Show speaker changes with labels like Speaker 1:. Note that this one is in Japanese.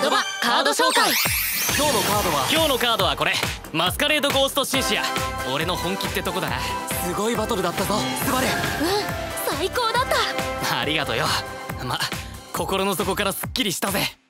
Speaker 1: ドバカード紹介。
Speaker 2: 今日のカードはこれ、マスカレードゴーストシンシア。俺の本気ってとこだな。
Speaker 1: すごいバトルだったぞスバル。最高だった。
Speaker 2: ありがとよ。心の底からすっきりしたぜ。